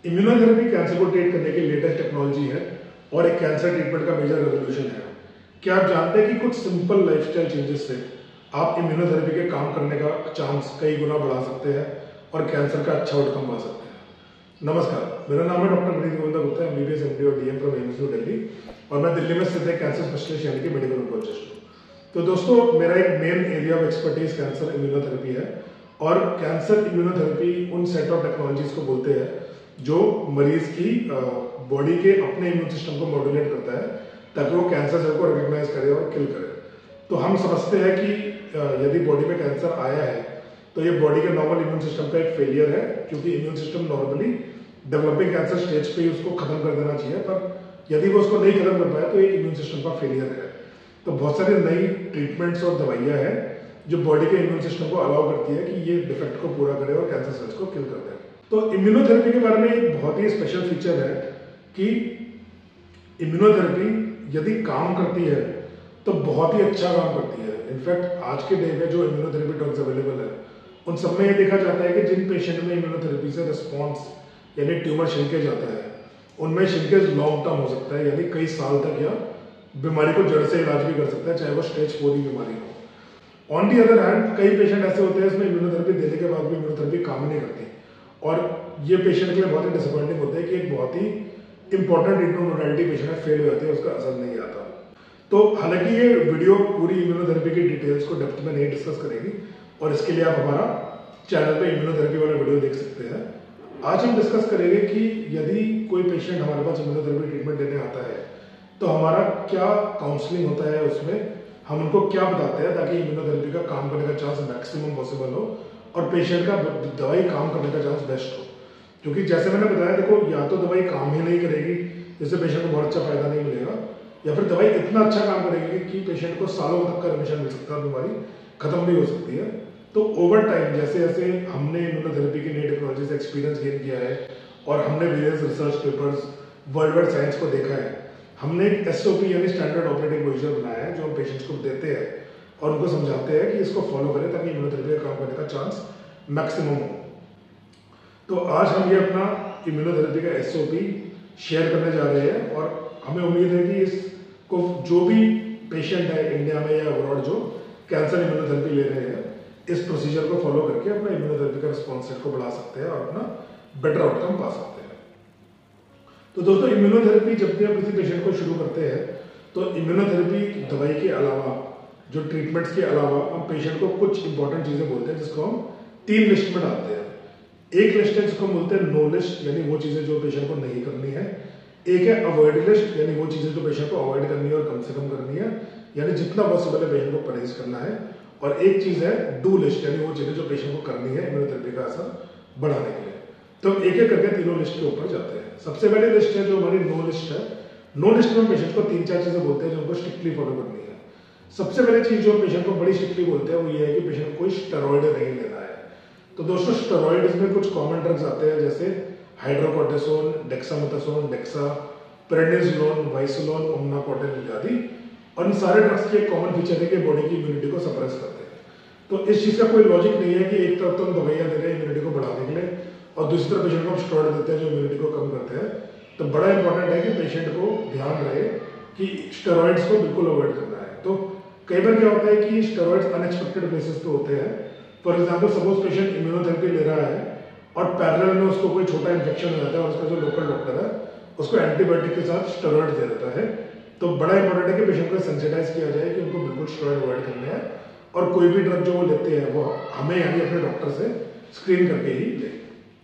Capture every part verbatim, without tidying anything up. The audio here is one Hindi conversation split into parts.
इम्यूनोथेरेपी कैंसर को ट्रीट करने की लेटेस्ट टेक्नोलॉजी है और एक कैंसर ट्रीटमेंट का मेजर रेवोल्यूशन है। क्या आप जानते हैं कि कुछ सिंपल लाइफस्टाइल चेंजेस से आप इम्यूनोथेरेपी के काम करने का चांस कई गुना बढ़ा सकते हैं और कैंसर का अच्छा आउटकम पा सकते हैं। नमस्कार, मेरा नाम है doctor Vineet Govinda Gupta, MBBS MD और DM from AIIMS New Delhi, और मैं दिल्ली में स्थित एक कैंसर स्पेशलिस्ट यानी कि मेडिकल ऑन्कोलॉजिस्ट हूँ। तो दोस्तों, मेरा एक main area of expertise cancer immunotherapy है और कैंसर इम्यूनोथेरेपी उन सेट ऑफ टेक्नोलॉजीज को बोलते हैं जो मरीज की बॉडी के अपने इम्यून सिस्टम को मॉड्यूलेट करता है ताकि वो कैंसर सेल को रिकॉग्नाइज करे और किल करे। तो हम समझते हैं कि यदि बॉडी में कैंसर आया है तो ये बॉडी के नॉर्मल इम्यून सिस्टम का एक फेलियर है, क्योंकि immune system normally developing cancer stage पे ही उसको खत्म कर देना चाहिए, पर यदि वो उसको नहीं खत्म कर पाया तो ये इम्यून सिस्टम का फेलियर है। तो बहुत सारी नई ट्रीटमेंट्स और दवाइयाँ हैं जो बॉडी के इम्यून सिस्टम को अलाउ करती है कि ये डिफेक्ट को पूरा करे और कैंसर सेल्स को किल कर दे। तो इम्यूनोथेरेपी के बारे में एक बहुत ही स्पेशल फीचर है कि इम्यूनोथेरेपी यदि काम करती है तो बहुत ही अच्छा काम करती है। इनफैक्ट आज के डे में जो इम्यूनोथेरेपी ड्रग्स अवेलेबल है उन सब में ये देखा जाता है कि जिन पेशेंट में इम्यूनोथेरेपी से रिस्पॉन्स यानी ट्यूमर श्रिंकेज आता है उनमें श्रिंकेज लॉन्ग टर्म हो सकता है, यानी कई साल तक या बीमारी को जड़ से इलाज भी कर सकता है, चाहे वो स्टेज फोर की बीमारी हो। ऑन दी अदर हैंड कई पेशेंट ऐसे होते हैं इसमें इम्यूनोथेरेपी देने के बाद भी इम्यूनोथेरेपी काम नहीं करती और ये पेशेंट के लिए बहुत ही डिसअपॉइंटिंग होता है कि एक बहुत ही इंपॉर्टेंट ट्रीटमेंट मोडालिटी पेशेंट है फेल हो जाती है, उसका असर नहीं आता। तो हालांकि ये वीडियो पूरी इम्यूनोथेरेपी की डिटेल्स को डेप्थ में नहीं डिस्कस करेगी और इसके लिए आप हमारा चैनल पे इम्यूनोथेरेपी वाला वीडियो देख सकते हैं। आज हम डिस्कस करेंगे कि यदि कोई पेशेंट हमारे पास इम्यूनोथेरेपी ट्रीटमेंट लेने आता है तो हमारा क्या काउंसलिंग होता है, उसमें हम उनको क्या बताते हैं ताकि इम्यूनोथेरेपी का काम करने का चांस मैक्सिमम पॉसिबल हो और पेशेंट का दवाई काम करने का चांस बेस्ट हो। क्योंकि जैसे मैंने बताया, देखो, या तो दवाई काम ही नहीं करेगी जिससे पेशेंट को बहुत अच्छा फायदा नहीं मिलेगा, या फिर दवाई इतना अच्छा काम करेगी कि पेशेंट को सालों तक का रिमिशन मिल सकता है, बीमारी खत्म भी हो सकती है। तो ओवर टाइम जैसे जैसे हमने इम्यूनोथेरेपी की नई टेक्नोलॉजी से एक्सपीरियंस गेन किया है और हमने various research papers world wide science को देखा है, हमने एक एसओपी यानी स्टैंडर्ड ऑपरेटिंग प्रोसीजर बनाया है जो हम पेशेंट्स को देते हैं और उनको समझाते हैं कि इसको फॉलो करें ताकि इम्यूनोथेरेपी का काम करने का चांस मैक्सिमम हो। तो आज हम ये अपना इम्यूनोथेरेपी का एसओपी शेयर करने जा रहे हैं और हमें उम्मीद है कि इसको जो भी पेशेंट है इंडिया में या अब्रॉड जो कैंसर इम्यूनोथेरेपी ले रहे हैं इस प्रोसीजर को फॉलो करके अपना इम्यूनोथेरेपी का रिस्पॉन्स रेट को बढ़ा सकते हैं और अपना बेटर आउटकम पा सकते हैं। तो दोस्तों, इम्यूनोथेरेपी जब भी हम किसी पेशेंट को शुरू करते हैं तो इम्यूनोथेरेपी दवाई के अलावा, जो ट्रीटमेंट्स के अलावा, हम पेशेंट को कुछ इंपॉर्टेंट चीजें बोलते हैं जिसको हम तीन लिस्ट में डालते हैं। एक लिस्ट है जिसको हम बोलते हैं नो लिस्ट, यानी वो चीजें जो पेशेंट को नहीं करनी है। एक है अवॉइड लिस्ट, यानी वो चीजें जो पेशेंट को अवॉइड करनी है और कम से कम करनी है, यानी जितना पॉसिबल है पेशेंट को परहेज करना है। और एक चीज है डू लिस्ट, यानी वो चीजें जो पेशेंट को करनी है इम्यूनोथेरेपी का असर बढ़ाने के लिए। तो हम एक एक करके तीनों लिस्ट के ऊपर जाते हैं। सबसे पहले लिस्ट है जो हमारी नो लिस्ट है। नो लिस्ट में हम पेशेंट को तीन चार चीजें बोलते हैं जो उनको स्ट्रिक्टली फॉलो करनी है। सबसे पहले चीज जो पेशेंट को बड़ी स्ट्रिक्टली बोलते हैं वो ये है कि पेशेंट को कोई स्टेरॉइड नहीं लेना है। तो दोस्तों, स्टेरॉइड्स में कुछ कॉमन ड्रग्स आते हैं जैसे hydrocortisone, dexamethasone, dexa, prednisolone, Wysolone, ओमनाकोटिन इत्यादि। और इन सारे ड्रग्स की एक कॉमन फीचर है कि बॉडी की इम्यूनिटी को सप्रेस करते हैं। तो इस चीज का कोई लॉजिक नहीं है कि एक तरफ तो हम दवाइयां दे रहे हैं इम्यूनिटी को बढ़ाने के लिए और दूसरी तरफ पेशेंट को हम स्टेरॉइड देते हैं जो इम्यूनिटी को कम करते हैं। तो बड़ा इंपॉर्टेंट है कि पेशेंट को ध्यान रहे कि स्टेरॉइड्स को बिल्कुल अवॉइड करना है। तो कई बार क्या होता है कि स्टेरॉइड्स अनएक्सपेक्टेड प्लेसेस पे होते हैं। For example, suppose patient immunotherapy ले रहा है और पैरेलल में उसको कोई छोटा इन्फेक्शन हो जाता है और उसका जो लोकल डॉक्टर है उसको एंटीबायोटिक के साथ स्टेरॉइड दे देता है। तो बड़ा इंपॉर्टेंट है कि पेशेंट को सेंसिटाइज किया जाए कि उनको बिल्कुल स्टेरॉइड अवॉइड करने हैं और कोई भी ड्रग जो वो लेते हैं वो हमें यानी अपने डॉक्टर से स्क्रीन करके ही ले।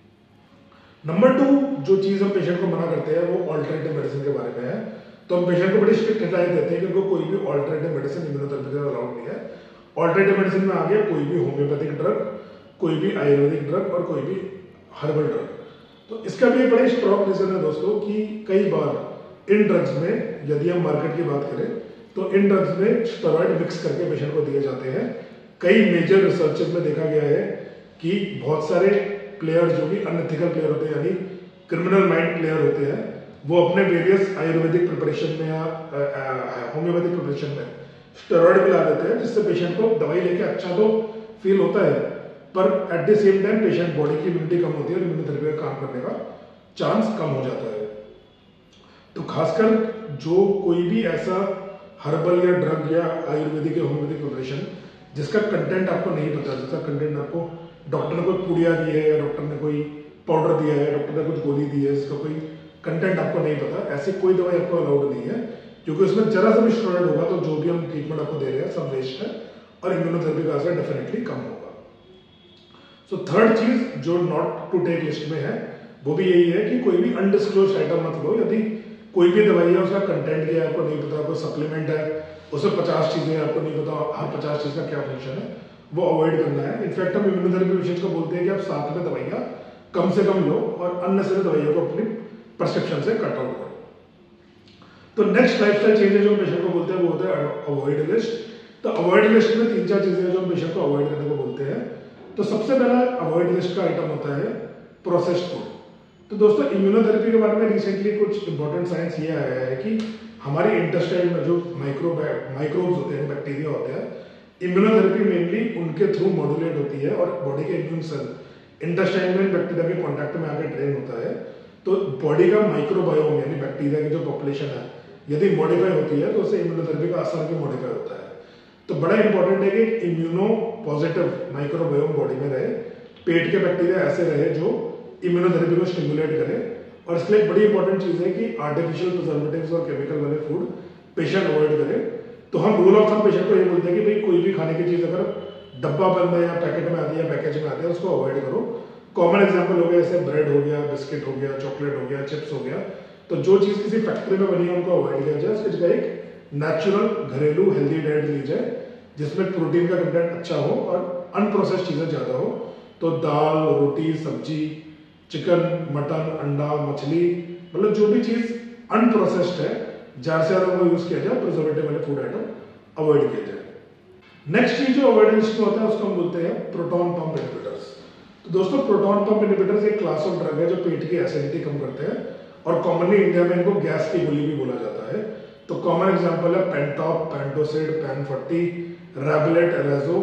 नंबर टू जो चीज हम पेशेंट को मना करते हैं वो ऑल्टरनेटिव मेडिसिन के बारे में है। तो हम पेशेंट को बड़ी स्ट्रिक्ट हिदायत देते हैं कि उनको कोई भी ऑल्टरनेटिव मेडिसिन इम्यूनोथेरेपी का अलाउड नहीं है। ऑल्टरनेटिव मेडिसिन में आ गया कोई भी होम्योपैथिक ड्रग, कोई भी आयुर्वेदिक ड्रग और कोई भी हर्बल ड्रग। तो इसका भी एक बड़ा स्ट्रॉन्ग रीजन है दोस्तों कि कई बार इन ड्रग्स में, यदि हम मार्केट की बात करें तो इन ड्रग्स में स्टेरॉइड मिक्स करके पेशेंट को दिए जाते हैं। कई मेजर रिसर्चेस में देखा गया है कि बहुत सारे प्लेयर जो कि अनएथिकल प्लेयर होते हैं यानी क्रिमिनल माइंड प्लेयर होते हैं, वो अपने वेरियस आयुर्वेदिक प्रिपरेशन में या होम्योपैथिक प्रिपरेशन में स्टेरॉइड मिला देते हैं जिससे पेशेंट को दवाई लेके अच्छा तो फील होता है पर at the same time patient body की इम्यूनिटी कम होती है और इम्यूनोथेरेपी का काम करने का चांस कम हो जाता है। तो खासकर जो कोई भी ऐसा हर्बल या ड्रग या आयुर्वेदिक या होम्योपैथिक प्रिपरेशन जिसका कंटेंट आपको नहीं पता, जिसका कंटेंट आपको डॉक्टर ने कोई पुड़िया दी है या डॉक्टर ने कोई पाउडर दिया है, डॉक्टर ने कुछ गोली दी है, जिसका कोई कंटेंट आपको नहीं पता, ऐसी कोई दवाई आपको अलाउड नहीं है, क्योंकि उसमें जरा सा भी स्टेरॉइड होगा तो जो भी हम ट्रीटमेंट आपको दे रहे हैं सब वेस्ट है और इम्यूनोथेरेपी का असर डेफिनेटली कम होगा। सो थर्ड चीज जो नॉट टू टेक लिस्ट में है वो भी यही है कि कोई भी अनडिस्क्लोज आइटम मत लो। यदि कोई भी दवाई है उसका कंटेंट क्या है आपको नहीं पता, कोई सप्लीमेंट है उसमें पचास चीजें आपको नहीं पता, हर पचास चीज का क्या फंक्शन है, वो अवॉइड करना है। इनफैक्ट हम इम्यूनोथेरेपी पेशेंट्स को बोलते हैं कि आप साथ में दवाइयाँ कम से कम लो और अननेसेसरी दवाइयों को अपनी प्रिस्क्रिप्शन से कट आउट करो। तो नेक्स्ट लाइफस्टाइल चेंजेस जो पेशेंट को बोलते हैं वो होता है अवॉइड लिस्ट। तो अवॉइड लिस्ट में तीन चार चीजें जो हम पेशेंट को अवॉइड करने को बोलते हैं। तो सबसे पहला अवॉइड लिस्ट का आइटम होता है प्रोसेस्ड फूड। तो दोस्तों इम्यूनोथेरेपी के बारे में रिसेंटली कुछ इंपॉर्टेंट साइंस ये आया है कि हमारे इंटेस्टाइन में जो माइक्रो माइक्रोब्स होते हैं, बैक्टीरिया होते हैं, इम्यूनोथेरेपी मेनली उनके थ्रू मॉड्यूलेट होती है और बॉडी के इम्यून सेल इंटेस्टाइन में बैक्टीरिया के कॉन्टैक्ट में आकर ट्रेन होता है। तो बॉडी का माइक्रोबायोम यानी बैक्टीरिया की जो पॉपुलेशन है यदि मॉडिफाई होती है तो उससे इम्यूनोथेरेपी का असर भी मॉडिफाई होता है। तो बड़ा इंपॉर्टेंट है कि इम्यूनो पॉजिटिव माइक्रोबायोम बॉडी में रहे, पेट के बैक्टीरिया ऐसे रहे जो इम्यूनोथेरेपी को स्टिमुलेट करे। और इसके लिए एक बड़ी इंपॉर्टेंट चीज है कि आर्टिफिशियल प्रिजर्वेटिव्स और केमिकल वाले फूड पेशेंट अवॉइड करे। तो हम रूल ऑफ थंब पेशेंट को ये बोलते हैं कि भाई कोई भी खाने की चीज अगर डब्बा बंद है या पैकेट में आती है, पैकेज में आती है, उसको अवॉइड करो। कॉमन एग्जांपल हो गया जैसे ब्रेड हो गया, बिस्किट हो गया, चॉकलेट हो गया, चिप्स हो गया। तो जो चीज किसी फैक्ट्री में बनी है उनको अवॉइड किया जाए, उसकी जगह एक नेचुरल घरेलू हेल्दी डाइट ली जाए जिसमें प्रोटीन का कंटेंट अच्छा हो और अनप्रोसेस्ड चीजें ज्यादा हो। तो दाल, रोटी, सब्जी, चिकन, मटन, अंडा, मछली, मतलब जो भी चीज अनप्रोसेस्ड है ज्यादा से ज्यादा वो यूज किया जाए, प्रिजर्वेटिव वाले फूड आइटम अवॉइड किया जाए। नेक्स्ट चीज जो अवॉइडेंस में होता है उसको हम बोलते हैं प्रोटॉन पंप इनहिबिटर्स। तो दोस्तों प्रोटॉन पंप इनहिबिटर्स एक क्लास ऑफ ड्रग है जो पेट की एसिडिटी कम करते हैं और कॉमनली इंडिया में इनको गैस की गोली भी बोला जाता है। तो कॉमन एग्जांपल है Pantop, Pantocid, Pan forty, Rabelet, Razo,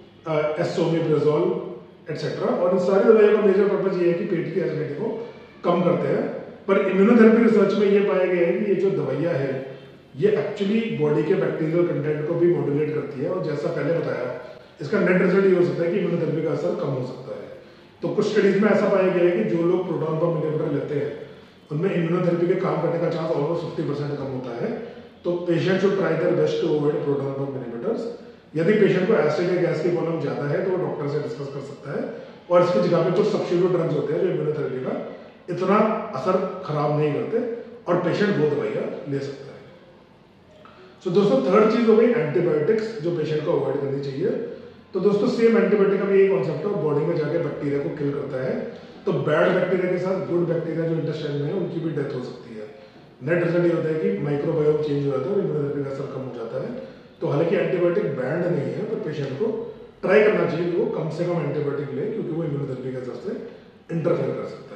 esomeprazole etcetera. और इन सारी दवाइयों का मेजर पर्पज ये है कि पेट की एसिडिटी को कम करते हैं। पर इम्यूनोथेरेपी रिसर्च में ये पाया गया है कि ये जो दवाइयाँ है ये एक्चुअली बॉडी के बैक्टीरियल कंटेंट को भी मॉड्यूलेट करती है और जैसा पहले बताया इसका नेट रिजल्ट ये हो सकता है कि इम्यूनोथेरेपी का असर कम हो सकता है। तो कुछ स्टडीज में ऐसा पाया गया है कि जो लोग प्रोटॉन पंप इनहिबिटर लेते हैं उनमें इम्यूनोथेरेपी के काम करने का चांस ऑलमोस्ट फिफ्टी परसेंट कम होता है। तो patient should try their best to avoid proton pump inhibitors. यदि पेशेंट को एसिड या गैस की प्रॉब्लम ज्यादा है तो वो डॉक्टर से डिस्कस कर सकता है और इसकी जगह पे कुछ सब्स्टिट्यूट ड्रग्स होते हैं जो इम्यूनोथेरेपी का इतना असर खराब नहीं करते और पेशेंट वो दवाइयाँ ले सकता है। सो so, दोस्तों थर्ड चीज हो गई एंटीबायोटिक्स जो पेशेंट को अवॉइड करनी चाहिए। तो दोस्तों सेम एंटीबायोटिक का भी यही कॉन्सेप्ट है, बॉडी में जाके बैक्टीरिया को किल करता है। तो बैड बैक्टीरिया के साथ गुड बैक्टीरिया जो इंटेस्टाइन में है उनकी भी डेथ हो सकती है। नेट रिजल्ट ये होता है कि माइक्रोबायोम चेंज हो जाता है और इम्यूनोथेरेपी का असर कम हो जाता है। तो हालांकि एंटीबायोटिक बैंड नहीं है पर पेशेंट को ट्राई करना चाहिए कि वो कम से कम एंटीबायोटिक ले क्योंकि वो इम्यूनोथेरेपी के असर से इंटरफेयर कर सकता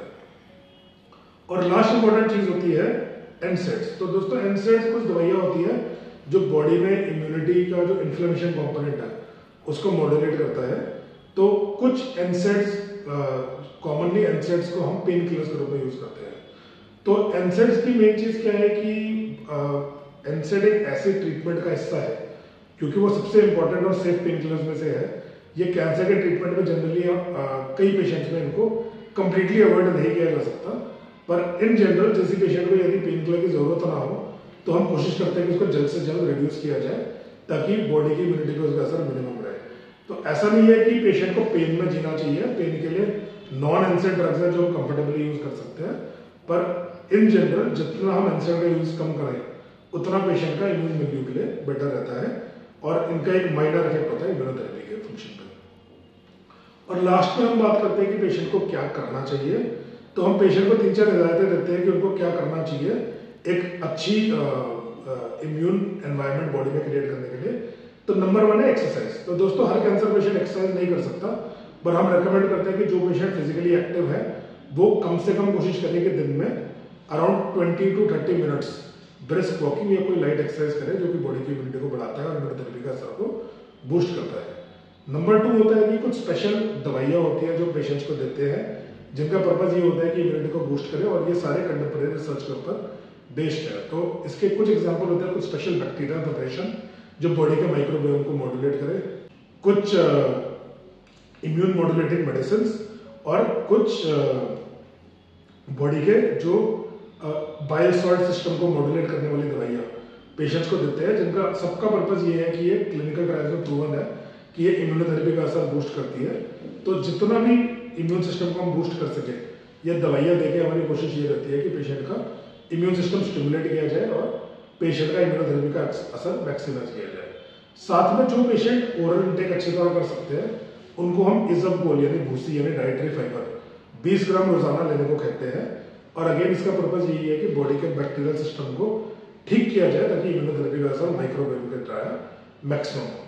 है। और लास्ट इंपॉर्टेंट चीज होती है एनसेड्स। तो दोस्तों एनसेड्स कुछ दवाइयाँ होती है जो बॉडी में इम्यूनिटी का जो इन्फ्लेमेशन कॉम्पोनेंट है उसको मॉड्यूलेट करता है। तो कुछ एनसेड्स कॉमनली एनसेड्स को हम पेन किलर्स के रूप में यूज करते हैं। तो एनसेड्स की मेन चीज क्या है कि एनसेड एक ऐसे ट्रीटमेंट का हिस्सा है क्योंकि वो सबसे इंपॉर्टेंट और सेफ पेन किलर्स में से है। ये कैंसर के ट्रीटमेंट में जनरली कई पेशेंट्स में इनको कंप्लीटली अवॉइड नहीं किया जा सकता, पर इन जनरल किसी पेशेंट को यदि पेन किलर की जरूरत ना हो तो हम कोशिश करते हैं कि उसको जल्द से जल्द रिड्यूस किया जाए ताकि बॉडी की इम्यूनिटी पर उसका असर मिनिमम रहे। तो ऐसा नहीं है कि पेशेंट को पेन में जीना चाहिए, पेन के लिए नॉन एनसेड ड्रग्स है जो हम कंफर्टेबली यूज कर सकते हैं, पर इन जनरल जितना हम एनसेड का यूज कम करें उतना पेशेंट का इम्यून मिल्यू के लिए बेटर रहता है और इनका एक माइनर इफेक्ट होता है इम्यूनोथेरेपी के फंक्शन पर। और लास्ट में हम बात करते हैं कि पेशेंट को क्या करना चाहिए। तो हम पेशेंट को तीन चार हिदायतें देते हैं कि उनको क्या करना चाहिए एक अच्छी इम्यून एनवायरनमेंट बॉडी में क्रिएट करने के लिए। तो नंबर वन है एक्सरसाइज। तो दोस्तों हर कैंसर पेशेंट एक्सरसाइज नहीं कर सकता, पर हम रेकमेंड करते हैं कि जो पेशेंट फिजिकली एक्टिव है वो कम से कम कोशिश करें कि दिन में around twenty two thirty minutes brisk walking या कोई लाइट एक्सरसाइज करे जो कि बॉडी की इम्यूनिटी को बढ़ाता है और इम्यूनोथेरेपी का असर को बूस्ट करता है। नंबर टू होता है कि कुछ स्पेशल दवाइयाँ होती हैं जो पेशेंट्स को देते हैं जिनका पर्पज ये होता है कि इम्यूनिटी को बूस्ट करे, और ये सारे कंटेम्प्रेरी रिसर्च के ऊपर बेस्ड है। तो इसके कुछ एग्जांपल होते हैं, कुछ स्पेशल बैक्टीरियल प्रिपरेशन जो बॉडी के माइक्रोबायोम को मॉड्यूलेट करे, कुछ इम्यून मॉड्यूलेटिंग मेडिसिन, और कुछ बॉडी के जो बाइल सॉल्ट सिस्टम को मॉड्यूलेट करने वाली दवाइयाँ पेशेंट्स को देते हैं, जिनका सबका पर्पज ये है कि ये क्लिनिकल ट्रायल्स में प्रूवन है कि ये इम्यूनोथेरेपी का असर बूस्ट करती है। तो जितना भी इम्यून सिस्टम को हम बूस्ट कर सके, ये दवाइयाँ देके हमारी कोशिश ये रहती है कि पेशेंट का इम्यून सिस्टम स्टिमुलेट किया जाए और पेशेंट का इम्यूनोथेरेपी का असर मैक्सिमाइज किया जाए। साथ में जो पेशेंट ओरल इंटेक अच्छी तरह कर सकते हैं, उनको हम इज़बगोल यानी भूसी यानी डाइटरी फाइबर बीस ग्राम रोजाना लेने को कहते हैं। और अगेन इसका पर्पज यही है कि बॉडी के बैक्टीरियल सिस्टम को ठीक किया जाए ताकि इम्यूनोथेरेपी का असर माइक्रोबायोम के द्वारा मैक्सिमम हो।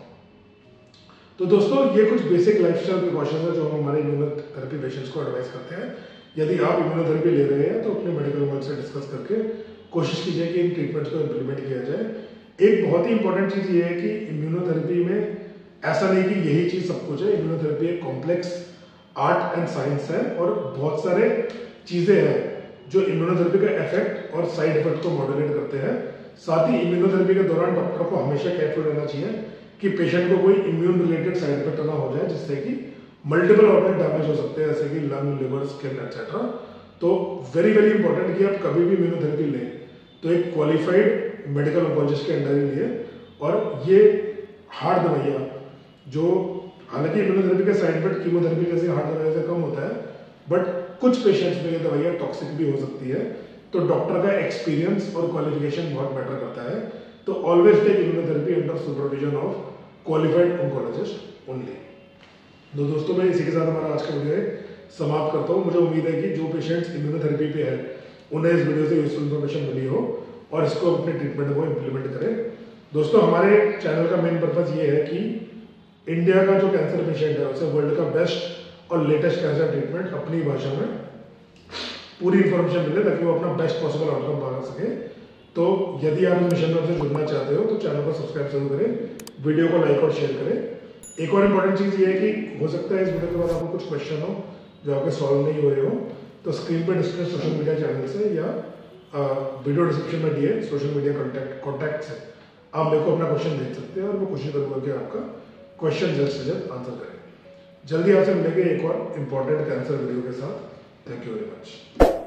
तो दोस्तों, ये कुछ बेसिक लाइफस्टाइल प्रिकॉशंस है जो हम हमारे इम्यूनोथेरेपी पेशेंट्स को एडवाइस करते हैं। यदि आप इम्यूनोथेरेपी ले रहे हैं तो अपने मेडिकल वर्ल्ड से डिस्कस करके कोशिश कीजिए कि इन ट्रीटमेंट्स को इम्प्लीमेंट किया जाए। एक बहुत ही इंपॉर्टेंट चीज़ ये है कि इम्यूनोथेरेपी में ऐसा नहीं कि यही चीज़ सब कुछ है। इम्यूनोथेरेपी एक कॉम्प्लेक्स आर्ट एंड साइंस है, और बहुत सारे चीज़ें हैं जो इम्यूनोथेरेपी का इफेक्ट और साइड इफेक्ट को मॉड्यूलेट करते हैं। साथ ही इम्यूनोथेरेपी के दौरान डॉक्टर को हमेशा केयरफुल रहना चाहिए कि पेशेंट को कोई इम्यून रिलेटेड साइड इफेक्ट ना हो जाए, जिससे कि मल्टीपल ऑर्गन डैमेज हो सकते हैं, जैसे कि लंग, लिवर, स्किन एक्सेट्रा। तो वेरी वेरी इंपॉर्टेंट कि आप कभी भी इम्यूनोथेरेपी लें तो एक क्वालिफाइड मेडिकल ऑन्कोलॉजिस्ट के अंडर ही लिए। और ये हार्ड दवाइयाँ जो, हालांकि इम्यूनोथेरेपी का साइड इफेक्ट कीमोथेरेपी जैसे हार्ड दवाइयों से कम होता है, बट कुछ पेशेंट्स में ये दवाइयाँ टॉक्सिक भी हो सकती है। तो डॉक्टर का एक्सपीरियंस और क्वालिफिकेशन बहुत मैटर करता है। तो always take immunotherapy under supervision of qualified oncologist only. तो दोस्तों, मैं इसी के साथ हमारा आज का वीडियो समाप्त करता हूँ। मुझे उम्मीद है कि जो पेशेंट्स इम्यूनोथेरेपी पे है उन्हें इस वीडियो से यूजफुल इन्फॉर्मेशन मिली हो और इसको अपने ट्रीटमेंट को इम्प्लीमेंट करें। दोस्तों, हमारे चैनल का मेन पर्पज ये है कि इंडिया का जो कैंसर पेशेंट है उसे वर्ल्ड का बेस्ट और लेटेस्ट कैंसर ट्रीटमेंट अपनी भाषा में पूरी इन्फॉर्मेशन मिले ताकि वो अपना बेस्ट पॉसिबल आउटकम पा सके। तो यदि आप इस मिशन में हमसे जुड़ना चाहते हो तो चैनल को सब्सक्राइब जरूर करें, वीडियो को लाइक और शेयर करें। एक और इम्पॉर्टेंट चीज़ ये है कि हो सकता है इस वीडियो के बाद आपको कुछ क्वेश्चन हो जो आपके सॉल्व नहीं हो रहे हो, तो स्क्रीन पर डिस्प्ले सोशल मीडिया चैनल से या वीडियो डिस्क्रिप्शन में दिए सोशल मीडिया कॉन्टैक्ट कॉन्टैक्ट से आप मेरे को अपना क्वेश्चन भेज सकते हैं और मैं कोशिश करूँगा कि आपका क्वेश्चन जल्द से जल्द आंसर करें। जल्दी आपसे मिलेंगे एक और इम्पॉर्टेंट कैंसर वीडियो के साथ। Thank you very much.